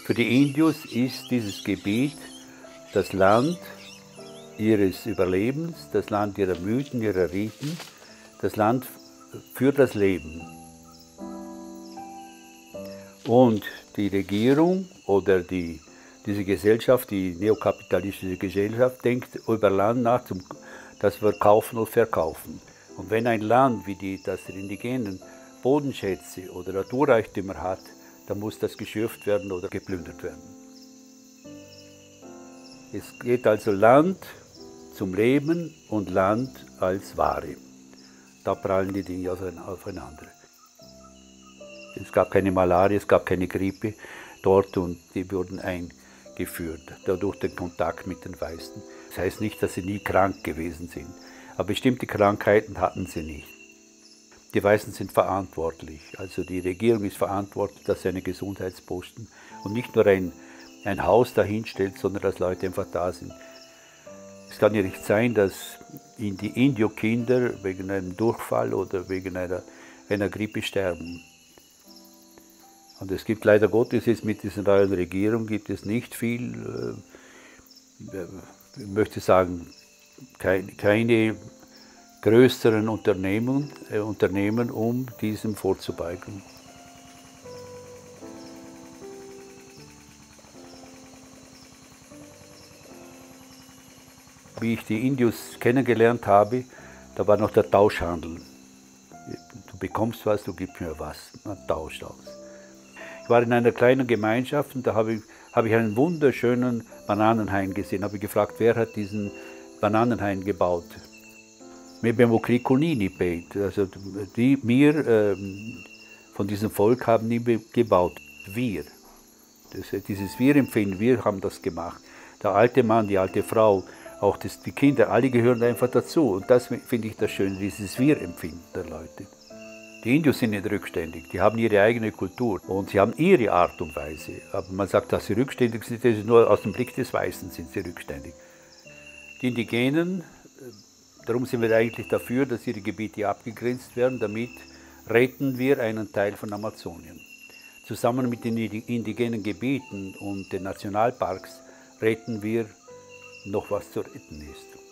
Für die Indios ist dieses Gebiet das Land ihres Überlebens, das Land ihrer Mythen, ihrer Riten, das Land für das Leben. Und die Regierung oder diese Gesellschaft, die neokapitalistische Gesellschaft, denkt über Land nach, das wir kaufen und verkaufen. Und wenn ein Land wie das der Indigenen Bodenschätze oder Naturreichtümer hat, dann muss das geschürft werden oder geplündert werden. Es geht also Land zum Leben und Land als Ware. Da prallen die Dinge aufeinander. Es gab keine Malaria, es gab keine Grippe dort und die wurden eingeführt, dadurch den Kontakt mit den Weißen. Das heißt nicht, dass sie nie krank gewesen sind, aber bestimmte Krankheiten hatten sie nicht. Die Weißen sind verantwortlich, also die Regierung ist verantwortlich, dass sie einen Gesundheitsposten und nicht nur ein Haus dahinstellt, sondern dass Leute einfach da sind. Es kann ja nicht sein, dass die Indio-Kinder wegen einem Durchfall oder wegen einer Grippe sterben. Und es gibt leider Gottes jetzt mit dieser neuen Regierung gibt es nicht viel, ich möchte sagen, keine größeren Unternehmen, um diesem vorzubeugen. Wie ich die Indios kennengelernt habe, da war noch der Tauschhandel. Du bekommst was, du gibst mir was, man tauscht aus. Ich war in einer kleinen Gemeinschaft und da habe ich einen wunderschönen Bananenhain gesehen. Habe ich gefragt, wer hat diesen Bananenhain gebaut? Also wir von diesem Volk haben nie gebaut. Wir. Dieses Wir-Empfinden, wir haben das gemacht. Der alte Mann, die alte Frau, auch die Kinder, alle gehören einfach dazu. Und das finde ich das Schöne, dieses Wir-Empfinden der Leute. Die Indios sind nicht rückständig, die haben ihre eigene Kultur und sie haben ihre Art und Weise. Aber man sagt, dass sie rückständig sind, das ist nur aus dem Blick des Weißen sind sie rückständig. Die Indigenen, darum sind wir eigentlich dafür, dass ihre Gebiete abgegrenzt werden, damit retten wir einen Teil von Amazonien. Zusammen mit den indigenen Gebieten und den Nationalparks retten wir noch was zu retten ist.